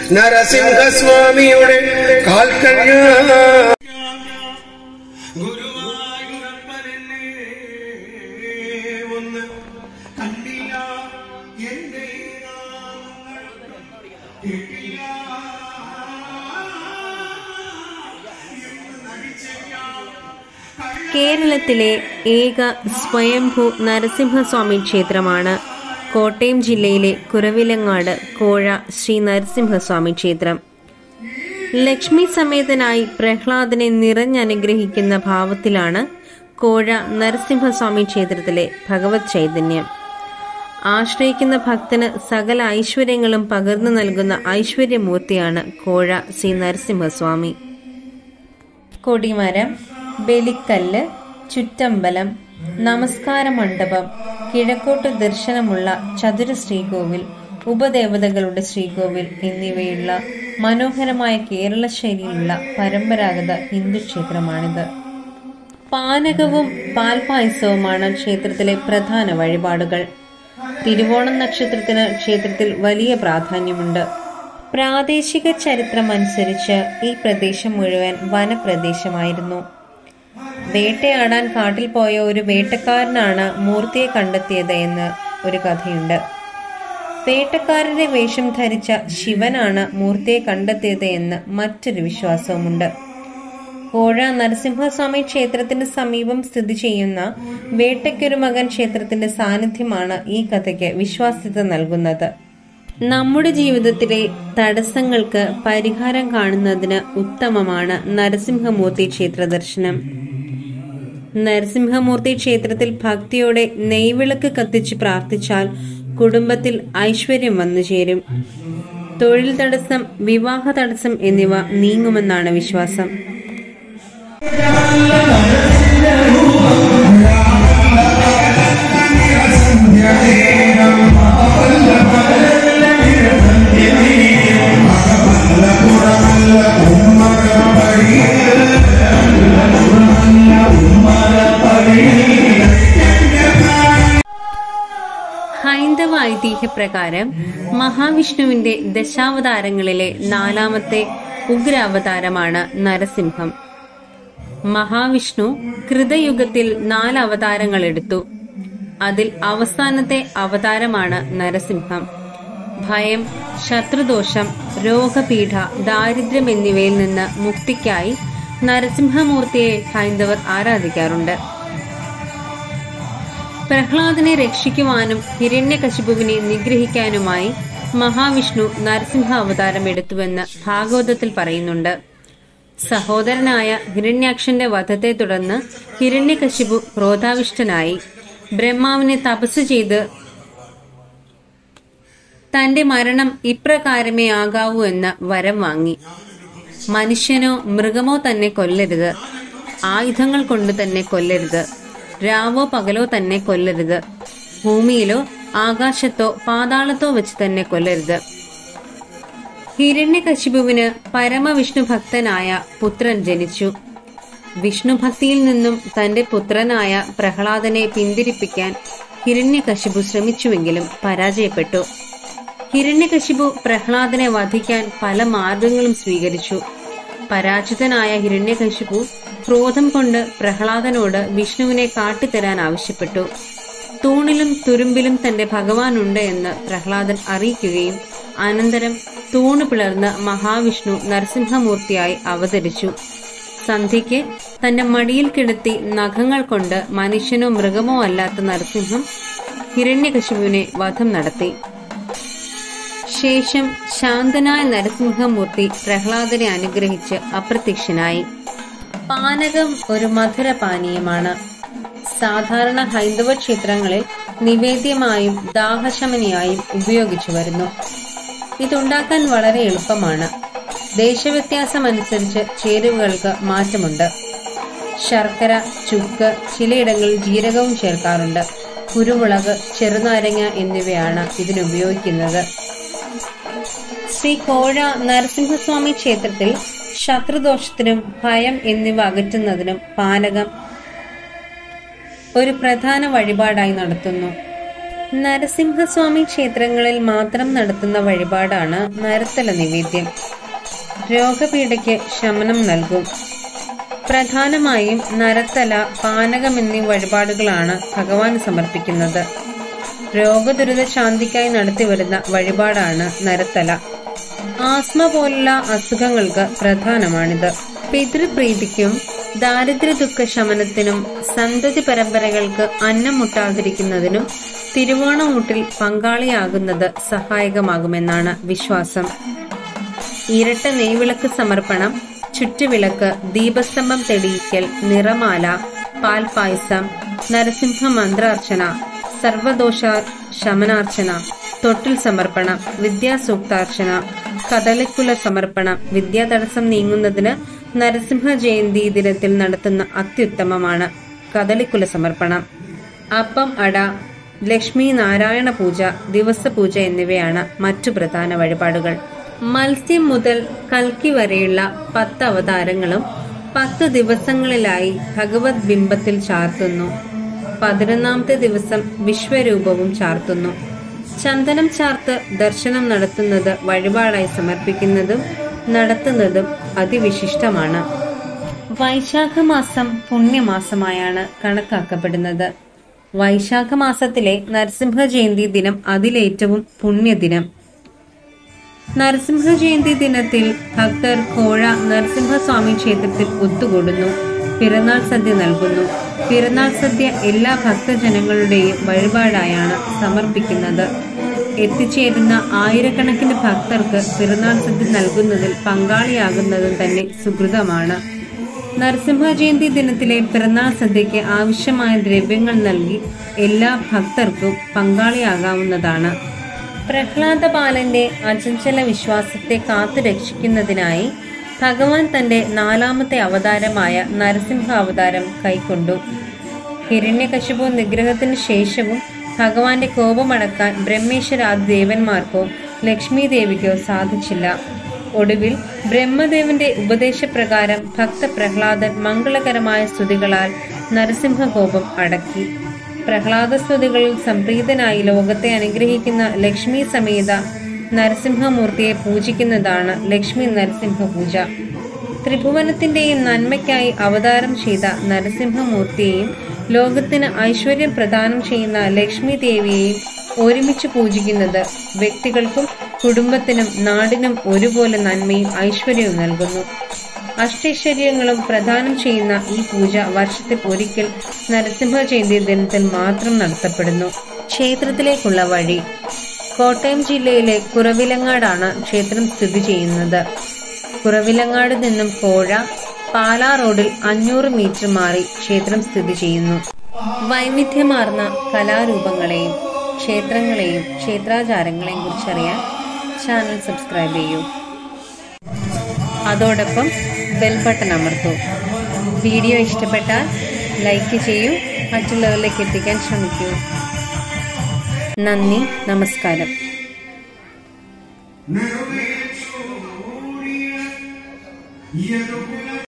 നരസിംഹസ്വാമിയുടെ കാൽക്കഴ കേരളത്തിലെ ഏക സ്വയംഭൂ നരസിംഹസ്വാമി ക്ഷേത്രമാണ് കോട്ടയം ജില്ലയിലെ കുറവിലങ്ങാട് കോഴ ശ്രീ നരസിംഹസ്വാമി ക്ഷേത്രം. ലക്ഷ്മി സമേതനായി പ്രഹ്ലാദനെ നിറഞ്ഞനുഗ്രഹിക്കുന്ന ഭാവത്തിലാണ് കോഴ നരസിംഹസ്വാമി ക്ഷേത്രത്തിലെ ഭഗവത് ചൈതന്യം. ആശ്രയിക്കുന്ന ഭക്തന് സകല ഐശ്വര്യങ്ങളും പകർന്നു നൽകുന്ന ഐശ്വര്യമൂർത്തിയാണ് കോഴ ശ്രീ നരസിംഹസ്വാമി. കൊടിമരം, ബലിക്കല്ല്, ചുറ്റമ്പലം, നമസ്കാര മണ്ഡപം, കിഴക്കോട്ട് ദർശനമുള്ള ചതുര ശ്രീകോവിൽ, ഉപദേവതകളുടെ ശ്രീകോവിൽ എന്നിവയുള്ള മനോഹരമായ കേരള ശൈലിയിലുള്ള പരമ്പരാഗത ഹിന്ദു ക്ഷേത്രമാണിത്. പാനകവും പാൽപായസവുമാണ് ക്ഷേത്രത്തിലെ പ്രധാന വഴിപാടുകൾ. തിരുവോണം നക്ഷത്രത്തിന് ക്ഷേത്രത്തിൽ വലിയ പ്രാധാന്യമുണ്ട്. പ്രാദേശിക ചരിത്രമനുസരിച്ച് ഈ പ്രദേശം മുഴുവൻ വനപ്രദേശമായിരുന്നു. വേട്ടയാടാൻ കാട്ടിൽ പോയ ഒരു വേട്ടക്കാരനാണ് മൂർത്തിയെ കണ്ടെത്തിയത് എന്ന് ഒരു കഥയുണ്ട്. വേട്ടക്കാരന്റെ വേഷം ധരിച്ച ശിവനാണ് മൂർത്തിയെ കണ്ടെത്തിയത് എന്ന് മറ്റൊരു വിശ്വാസവുമുണ്ട്. കോഴ നരസിംഹസ്വാമി ക്ഷേത്രത്തിന് സമീപം സ്ഥിതി ചെയ്യുന്ന വേട്ടയ്ക്കൊരു മകൻ ക്ഷേത്രത്തിന്റെ സാന്നിധ്യമാണ് ഈ കഥയ്ക്ക് വിശ്വാസ്യത നൽകുന്നത്. നമ്മുടെ ജീവിതത്തിലെ തടസ്സങ്ങൾക്ക് പരിഹാരം കാണുന്നതിന് ഉത്തമമാണ് നരസിംഹമൂർത്തി ക്ഷേത്ര ദർശനം. നരസിംഹമൂർത്തി ക്ഷേത്രത്തിൽ ഭക്തിയോടെ നെയ്വിളക്ക് കത്തിച്ച് പ്രാർത്ഥിച്ചാൽ കുടുംബത്തിൽ ഐശ്വര്യം വന്നു ചേരും. തൊഴിൽ തടസ്സം, വിവാഹ തടസ്സം എന്നിവ നീങ്ങുമെന്നാണ് വിശ്വാസം. ഹൈന്ദവ ഐതിഹ്യപ്രകാരം മഹാവിഷ്ണുവിന്റെ ദശാവതാരങ്ങളിലെ 4ാമത്തെ ഉഗ്രാവതാരമാണ് നരസിംഹം. മഹാവിഷ്ണു കൃതയുഗത്തിൽ 4 അവതാരങ്ങൾ എടുത്തു. അതിൽ അവസാനത്തെ അവതാരമാണ് നരസിംഹം. ഭയം, ശത്രുദോഷം, രോഗപീഠ, ദാരിദ്ര്യം എന്നിവയിൽ നിന്ന് മുക്തിക്കായി നരസിംഹമൂർത്തിയെ ഹൈന്ദവർ ആരാധിക്കാറുണ്ട്. പ്രഹ്ലാദനെ രക്ഷിക്കുവാനും ഹിരണ്യകശിപുവിനെ നിഗ്രഹിക്കാനുമായി മഹാവിഷ്ണു നരസിംഹ അവതാരം എടുത്തുവെന്ന് ഭാഗവതത്തിൽ പറയുന്നുണ്ട്. സഹോദരനായ ഹിരണ്യാക്ഷന്റെ വധത്തെ തുടർന്ന് ഹിരണ്യകശിപു ക്രോധാവിഷ്ടനായി ബ്രഹ്മാവിനെ തപസ് ചെയ്ത് തന്റെ മരണം ഇപ്രകാരമേ ആകാവൂ എന്ന വരം വാങ്ങി. മനുഷ്യനോ മൃഗമോ തന്നെ കൊല്ലരുത്, ആയുധങ്ങൾ കൊണ്ട് തന്നെ കൊല്ലരുത്, രാവോ പകലോ തന്നെ കൊല്ലരുത്, ഭൂമിയിലോ ആകാശത്തോ പാതാളത്തോ വെച്ച് തന്നെ കൊല്ലരുത്. ഹിരണ്യകശിപുവിന് പരമവിഷ്ണു ഭക്തനായ പുത്രൻ ജനിച്ചു. വിഷ്ണുഭക്തിയിൽ നിന്നും തന്റെ പുത്രനായ പ്രഹ്ലാദനെ പിന്തിരിപ്പിക്കാൻ ഹിരണ്യകശിപു ശ്രമിച്ചുവെങ്കിലും പരാജയപ്പെട്ടു. ഹിരണ്യകശിപു പ്രഹ്ലാദനെ വധിക്കാൻ പല മാർഗങ്ങളും സ്വീകരിച്ചു. പരാജിതനായ ഹിരണ്യകശിപു ക്രോധം കൊണ്ട് പ്രഹ്ലാദനോട് വിഷ്ണുവിനെ കാട്ടിത്തരാൻ ആവശ്യപ്പെട്ടു. തൂണിലും തുരുമ്പിലും തന്റെ ഭഗവാനുണ്ട് എന്ന് പ്രഹ്ലാദൻ അറിയിക്കുകയും അനന്തരം തൂണ് പിളർന്ന് മഹാവിഷ്ണു നരസിംഹമൂർത്തിയായി അവതരിച്ചു. സന്ധ്യയ്ക്ക് തന്റെ മടിയിൽ കിടത്തി നഖങ്ങൾ കൊണ്ട് മനുഷ്യനോ മൃഗമോ അല്ലാത്ത നരസിംഹം ഹിരണ്യകശിപുവിനെ വധം നടത്തി. ശേഷം ശാന്തനായ നരസിംഹമൂർത്തി പ്രഹ്ലാദനെ അനുഗ്രഹിച്ച് അപ്രത്യക്ഷനായി. പാനകം ഒരു മധുരപാനീയമാണ്. സാധാരണ ഹൈന്ദവ ക്ഷേത്രങ്ങളിൽ നിവേദ്യമായും ദാഹശമനിയായും ഉപയോഗിച്ചു വരുന്നു. ഇതുണ്ടാക്കാൻ വളരെ എളുപ്പമാണ്. ദേശവ്യത്യാസമനുസരിച്ച് ചേരുവകൾക്ക് മാറ്റമുണ്ട്. ശർക്കര, ചുക്ക്, ചിലയിടങ്ങളിൽ ജീരകവും ചേർക്കാറുണ്ട്. കുരുമുളക്, ചെറുനാരങ്ങ എന്നിവയാണ് ഇതിനുപയോഗിക്കുന്നത്. ശ്രീ കോഴ നരസിംഹസ്വാമി ക്ഷേത്രത്തിൽ ശത്രുദോഷത്തിനും ഭയം എന്നിവ അകറ്റുന്നതിനും പാനകം ഒരു പ്രധാന വഴിപാടായി നടത്തുന്നു. നരസിംഹസ്വാമി ക്ഷേത്രങ്ങളിൽ മാത്രം നടത്തുന്ന വഴിപാടാണ് നരത്തല നിവേദ്യം. രോഗപീഠയ്ക്ക് ശമനം നൽകും. പ്രധാനമായും നരത്തല, പാനകം എന്നീ വഴിപാടുകളാണ് ഭഗവാന് സമർപ്പിക്കുന്നത്. രോഗദുരിത ശാന്തിക്കായി നടത്തിവരുന്ന വഴിപാടാണ് നരത്തല. ആസ്മ പോലുള്ള അസുഖങ്ങൾക്ക് പ്രധാനമാണിത്. പിതൃപ്രീതിക്കും ദാരിദ്ര്യ ദുഃഖ ശമനത്തിനും സന്തതി പരമ്പരകൾക്ക് അന്നം മുട്ടാതിരിക്കുന്നതിനും തിരുവോണമൂട്ടിൽ പങ്കാളിയാകുന്നത് സഹായകമാകുമെന്നാണ് വിശ്വാസം. ഇരട്ട നെയ്വിളക്ക് സമർപ്പണം, ചുറ്റുവിളക്ക്, ദീപസ്തംഭം തെളിയിക്കൽ, നിറമാല, പാൽപായസം, നരസിംഹ മന്ത്രാർച്ചന, സർവദോഷ ശമനാർച്ചന, തൊട്ടിൽ സമർപ്പണം, വിദ്യാസൂക്താർച്ചന, കദളിക്കുല സമർപ്പണം വിദ്യാതടസ്സം നീങ്ങുന്നതിന് നരസിംഹ ജയന്തി ദിനത്തിൽ നടത്തുന്ന അത്യുത്തമമാണ് കദളിക്കുല സമർപ്പണം. അപ്പം അട, ലക്ഷ്മി നാരായണ പൂജ, ദിവസപൂജ എന്നിവയാണ് മറ്റു പ്രധാന വഴിപാടുകൾ. മത്സ്യം മുതൽ കൽക്കി വരെയുള്ള 10 അവതാരങ്ങളും 10 ദിവസങ്ങളിലായി ഭഗവത് ബിംബത്തിൽ ചാർത്തുന്നു. 11ാമത്തെ ദിവസം വിശ്വരൂപവും ചാർത്തുന്നു. ചന്ദനം ചാർത്ത് ദർശനം നടത്തുന്നത് വഴിപാടായി സമർപ്പിക്കുന്നതും നടത്തുന്നതും അതിവിശിഷ്ടമാണ്. വൈശാഖമാസം പുണ്യമാസമായാണ് കണക്കാക്കപ്പെടുന്നത്. വൈശാഖമാസത്തിലെ നരസിംഹ ജയന്തി ദിനം അതിലേറ്റവും പുണ്യദിനം. നരസിംഹ ജയന്തി ദിനത്തിൽ ഭക്തർ കോഴ നരസിംഹസ്വാമി ക്ഷേത്രത്തിൽ ഒത്തുകൂടുന്നു. പിറന്നാൾ സദ്യ നൽകുന്നു. പിറന്നാൾ സദ്യ എല്ലാ ഭക്തജനങ്ങളുടെയും വഴിപാടായാണ് സമർപ്പിക്കുന്നത്. എത്തിച്ചേരുന്ന ആയിരക്കണക്കിന് ഭക്തർക്ക് പിറന്നാൾ സദ്യ നൽകുന്നതിൽ പങ്കാളിയാകുന്നതും തന്നെ സുകൃതമാണ്. നരസിംഹ ജയന്തി ദിനത്തിലെ പിറന്നാൾ സദ്യയ്ക്ക് ആവശ്യമായ ദ്രവ്യങ്ങൾ നൽകി എല്ലാ ഭക്തർക്കും പങ്കാളിയാകാവുന്നതാണ്. പ്രഹ്ലാദപാലന്റെ അചഞ്ചല വിശ്വാസത്തെ കാത്തുരക്ഷിക്കുന്നതിനായി ഭഗവാൻ തന്റെ 4ാമത്തെ അവതാരമായ നരസിംഹ അവതാരം കൈക്കൊണ്ടു. ഹിരണ്യകശിപു നിഗ്രഹത്തിന് ശേഷവും ഭഗവാന്റെ കോപമടക്കാൻ ബ്രഹ്മേശ്വരാദി ദേവന്മാർക്കോ ലക്ഷ്മി ദേവിക്കോ സാധിച്ചില്ല. ഒടുവിൽ ബ്രഹ്മദേവന്റെ ഉപദേശപ്രകാരം ഭക്ത പ്രഹ്ലാദൻ മംഗളകരമായ സ്തുതികളാൽ നരസിംഹകോപം അടക്കി. പ്രഹ്ലാദസ്തുതികളിൽ സംപ്രീതനായി ലോകത്തെ അനുഗ്രഹിക്കുന്ന ലക്ഷ്മി സമേത നരസിംഹമൂർത്തിയെ പൂജിക്കുന്നതാണ് ലക്ഷ്മി നരസിംഹ പൂജ. ത്രിഭുവനത്തിന്റെയും നന്മയ്ക്കായി അവതാരം ചെയ്ത നരസിംഹമൂർത്തിയെയും ലോകത്തിന് ഐശ്വര്യം പ്രദാനം ചെയ്യുന്ന ലക്ഷ്മി ദേവിയെയും ഒരുമിച്ച് പൂജിക്കുന്നത് വ്യക്തികൾക്കും കുടുംബത്തിനും നാടിനും ഒരുപോലെ നന്മയും ഐശ്വര്യവും നൽകുന്നു. അഷ്ടൈശ്വര്യങ്ങളും പ്രദാനം ചെയ്യുന്ന ഈ പൂജ വർഷത്തിൽ ഒരിക്കൽ നരസിംഹ ജയന്തി ദിനത്തിൽ മാത്രം നടത്തപ്പെടുന്നു. ക്ഷേത്രത്തിലേക്കുള്ള വഴി. കോട്ടയം ജില്ലയിലെ കുറവിലങ്ങാടാണ് ക്ഷേത്രം സ്ഥിതി ചെയ്യുന്നത്. കുറവിലങ്ങാട് നിന്നും കോഴ, പാലാ റോഡിൽ 500 മീറ്റർ മാറി ക്ഷേത്രം സ്ഥിതി ചെയ്യുന്നു. വൈവിധ്യമാർന്ന കലാരൂപങ്ങളെയും ക്ഷേത്രങ്ങളെയും ക്ഷേത്രാചാരങ്ങളെയും കുറിച്ചറിയാൻ ചാനൽ സബ്സ്ക്രൈബ് ചെയ്യൂ. അതോടൊപ്പം ബെൽ ബട്ടൺ അമർത്തൂ. വീഡിയോ ഇഷ്ടപ്പെട്ടാൽ ലൈക്ക് ചെയ്യൂ, മറ്റുള്ളവരിലേക്ക് എത്തിക്കാൻ ശ്രമിക്കൂ. നന്ദി, നമസ്കാരം. Never